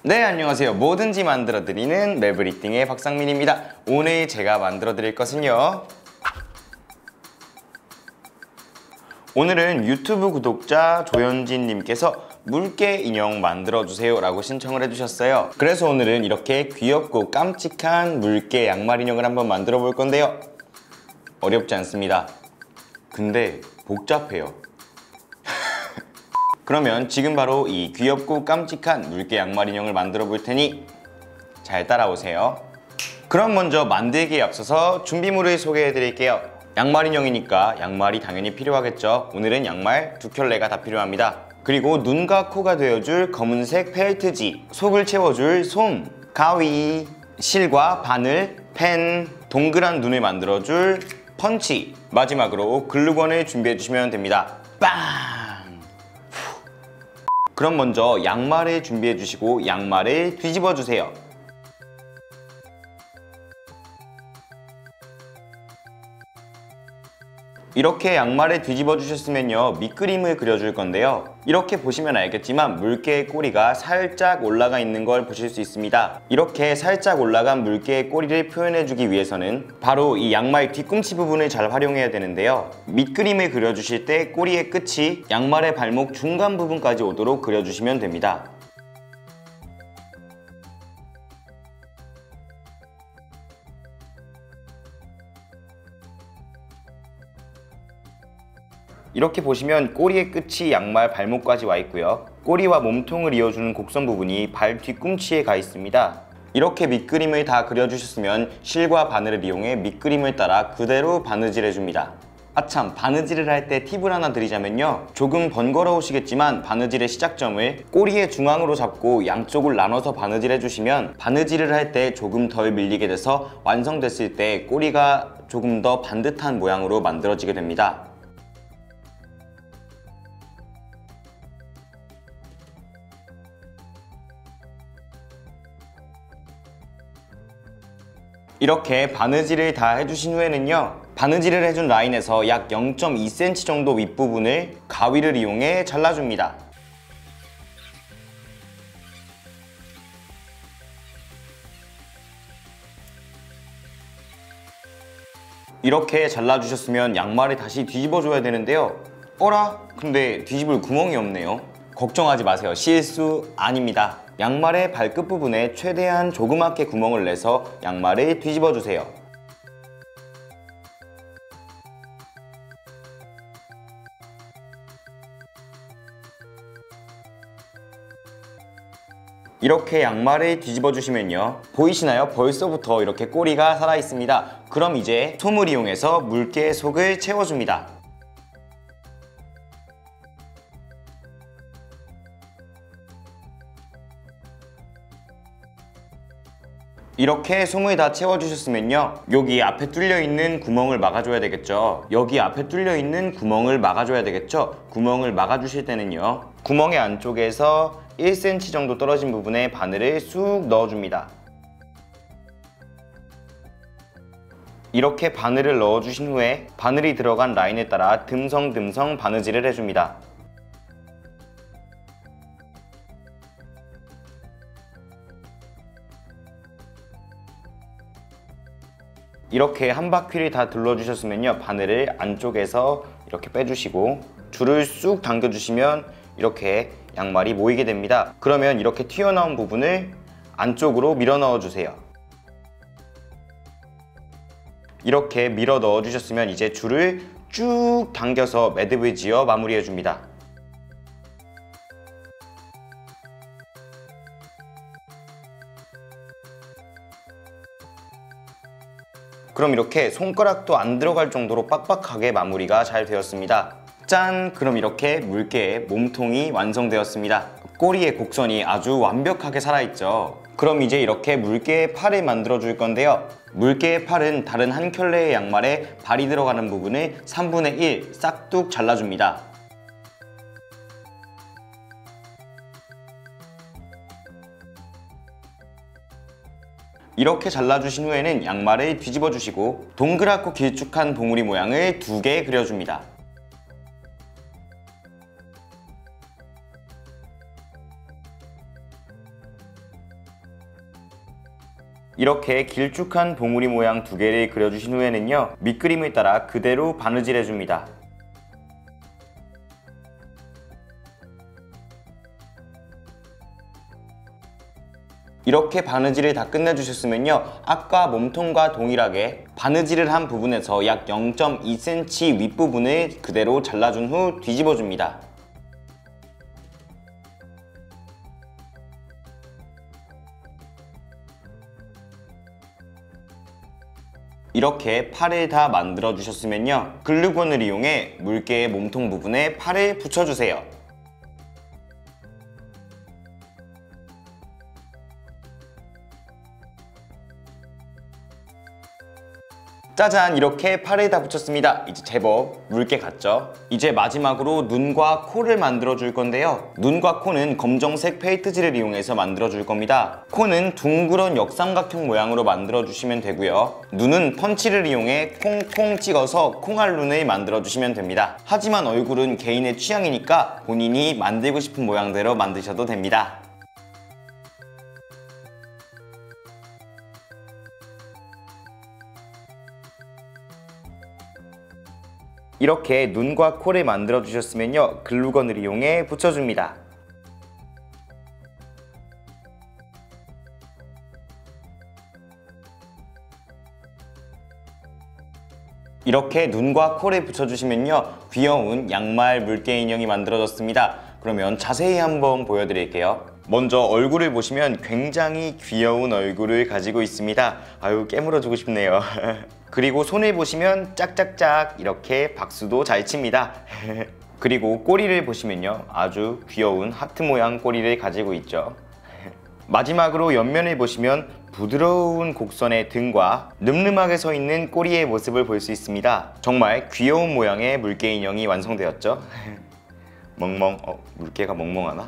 네, 안녕하세요. 뭐든지 만들어드리는 매브리띵의 박상민입니다. 오늘 제가 만들어드릴 것은요, 오늘은 유튜브 구독자 조현진님께서 물개 인형 만들어주세요 라고 신청을 해주셨어요. 그래서 오늘은 이렇게 귀엽고 깜찍한 물개 양말 인형을 한번 만들어 볼 건데요, 어렵지 않습니다. 근데 복잡해요. 그러면 지금 바로 이 귀엽고 깜찍한 물개 양말 인형을 만들어 볼 테니 잘 따라오세요. 그럼 먼저 만들기에 앞서서 준비물을 소개해 드릴게요. 양말 인형이니까 양말이 당연히 필요하겠죠. 오늘은 양말 2켤레가 다 필요합니다. 그리고 눈과 코가 되어줄 검은색 펠트지, 속을 채워줄 솜, 가위, 실과 바늘, 펜, 동그란 눈을 만들어줄 펀치, 마지막으로 글루건을 준비해 주시면 됩니다. 빵! 그럼 먼저 양말을 준비해 주시고 양말을 뒤집어 주세요. 이렇게 양말을 뒤집어 주셨으면요, 밑그림을 그려줄 건데요, 이렇게 보시면 알겠지만 물개의 꼬리가 살짝 올라가 있는 걸 보실 수 있습니다. 이렇게 살짝 올라간 물개의 꼬리를 표현해 주기 위해서는 바로 이 양말 뒤꿈치 부분을 잘 활용해야 되는데요, 밑그림을 그려주실 때 꼬리의 끝이 양말의 발목 중간 부분까지 오도록 그려주시면 됩니다. 이렇게 보시면 꼬리의 끝이 양말 발목까지 와 있고요, 꼬리와 몸통을 이어주는 곡선 부분이 발 뒤꿈치에 가 있습니다. 이렇게 밑그림을 다 그려주셨으면 실과 바늘을 이용해 밑그림을 따라 그대로 바느질 해줍니다. 아참, 바느질을 할 때 팁을 하나 드리자면요, 조금 번거로우시겠지만 바느질의 시작점을 꼬리의 중앙으로 잡고 양쪽을 나눠서 바느질 해주시면 바느질을 할 때 조금 덜 밀리게 돼서 완성됐을 때 꼬리가 조금 더 반듯한 모양으로 만들어지게 됩니다. 이렇게 바느질을 다 해주신 후에는요, 바느질을 해준 라인에서 약 0.2cm 정도 윗부분을 가위를 이용해 잘라줍니다. 이렇게 잘라주셨으면 양말을 다시 뒤집어줘야 되는데요, 어라? 근데 뒤집을 구멍이 없네요. 걱정하지 마세요. 실수 아닙니다. 양말의 발끝 부분에 최대한 조그맣게 구멍을 내서 양말을 뒤집어 주세요. 이렇게 양말을 뒤집어 주시면요, 보이시나요? 벌써부터 이렇게 꼬리가 살아 있습니다. 그럼 이제 솜을 이용해서 물개의 속을 채워줍니다. 이렇게 솜을 다 채워주셨으면요, 여기 앞에 뚫려있는 구멍을 막아줘야 되겠죠. 여기 앞에 뚫려있는 구멍을 막아줘야 되겠죠. 구멍을 막아주실 때는요, 구멍의 안쪽에서 1cm 정도 떨어진 부분에 바늘을 쑥 넣어줍니다. 이렇게 바늘을 넣어주신 후에 바늘이 들어간 라인에 따라 듬성듬성 바느질을 해줍니다. 이렇게 한 바퀴를 다 둘러주셨으면요, 바늘을 안쪽에서 이렇게 빼주시고 줄을 쑥 당겨주시면 이렇게 양말이 모이게 됩니다. 그러면 이렇게 튀어나온 부분을 안쪽으로 밀어 넣어주세요. 이렇게 밀어 넣어주셨으면 이제 줄을 쭉 당겨서 매듭을 지어 마무리해줍니다. 그럼 이렇게 손가락도 안 들어갈 정도로 빡빡하게 마무리가 잘 되었습니다. 짠! 그럼 이렇게 물개의 몸통이 완성되었습니다. 꼬리의 곡선이 아주 완벽하게 살아있죠. 그럼 이제 이렇게 물개의 팔을 만들어 줄 건데요, 물개의 팔은 다른 한 켤레의 양말에 발이 들어가는 부분을 3분의 1 싹둑 잘라줍니다. 이렇게 잘라주신 후에는 양말을 뒤집어 주시고 동그랗고 길쭉한 봉우리 모양을 2개 그려줍니다. 이렇게 길쭉한 봉우리 모양 두 개를 그려주신 후에는요, 밑그림을 따라 그대로 바느질 해줍니다. 이렇게 바느질을 다 끝내주셨으면요, 아까 몸통과 동일하게 바느질을 한 부분에서 약 0.2cm 윗부분을 그대로 잘라준 후 뒤집어줍니다. 이렇게 팔을 다 만들어 주셨으면요, 글루건을 이용해 물개의 몸통 부분에 팔을 붙여주세요. 짜잔, 이렇게 팔을 다 붙였습니다. 이제 제법 물개 같죠? 이제 마지막으로 눈과 코를 만들어 줄 건데요, 눈과 코는 검정색 페인트질을 이용해서 만들어 줄 겁니다. 코는 둥그런 역삼각형 모양으로 만들어 주시면 되고요, 눈은 펀치를 이용해 콩콩 찍어서 콩알 눈을 만들어 주시면 됩니다. 하지만 얼굴은 개인의 취향이니까 본인이 만들고 싶은 모양대로 만드셔도 됩니다. 이렇게 눈과 코를 만들어 주셨으면요, 글루건을 이용해 붙여줍니다. 이렇게 눈과 코를 붙여주시면요, 귀여운 양말 물개 인형이 만들어졌습니다. 그러면 자세히 한번 보여드릴게요. 먼저 얼굴을 보시면 굉장히 귀여운 얼굴을 가지고 있습니다. 아유, 깨물어주고 싶네요. 그리고 손을 보시면 짝짝짝 이렇게 박수도 잘 칩니다. 그리고 꼬리를 보시면요, 아주 귀여운 하트 모양 꼬리를 가지고 있죠. 마지막으로 옆면을 보시면 부드러운 곡선의 등과 늠름하게 서 있는 꼬리의 모습을 볼 수 있습니다. 정말 귀여운 모양의 물개 인형이 완성되었죠. 멍멍, 물개가 멍멍하나?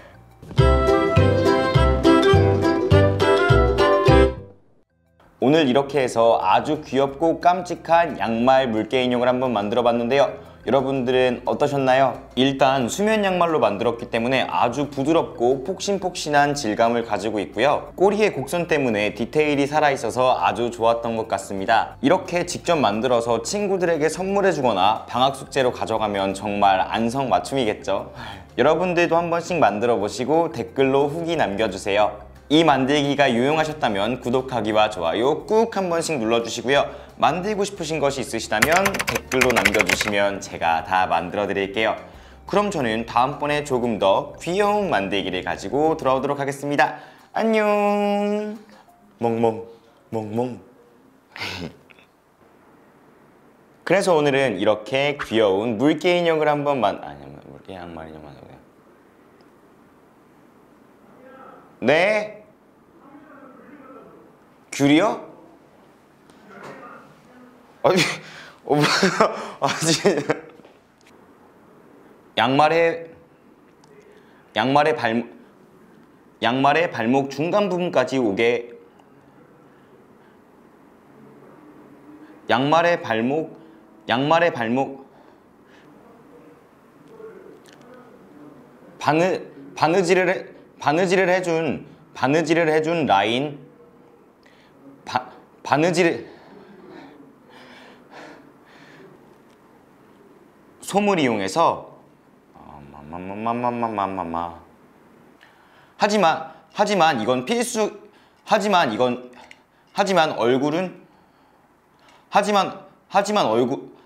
오늘 이렇게 해서 아주 귀엽고 깜찍한 양말 물개 인형을 한번 만들어 봤는데요, 여러분들은 어떠셨나요? 일단 수면 양말로 만들었기 때문에 아주 부드럽고 폭신폭신한 질감을 가지고 있고요, 꼬리의 곡선 때문에 디테일이 살아있어서 아주 좋았던 것 같습니다. 이렇게 직접 만들어서 친구들에게 선물해 주거나 방학 숙제로 가져가면 정말 안성맞춤이겠죠? 여러분들도 한 번씩 만들어 보시고 댓글로 후기 남겨주세요. 이 만들기가 유용하셨다면 구독하기와 좋아요 꾹 한 번씩 눌러주시고요, 만들고 싶으신 것이 있으시다면 댓글로 남겨주시면 제가 다 만들어 드릴게요. 그럼 저는 다음번에 조금 더 귀여운 만들기를 가지고 돌아오도록 하겠습니다. 안녕. 멍멍 멍멍. 그래서 오늘은 이렇게 귀여운 물개 인형을 한번 물개 양말 인형 만들어요. 네? 귤이요? 아니, 양말의 발목 중간 부분까지 오게, 양말의 발목 바느질을 해준 라인, 솜을 이용해서 하지만 이건 필수, 하지만 얼굴은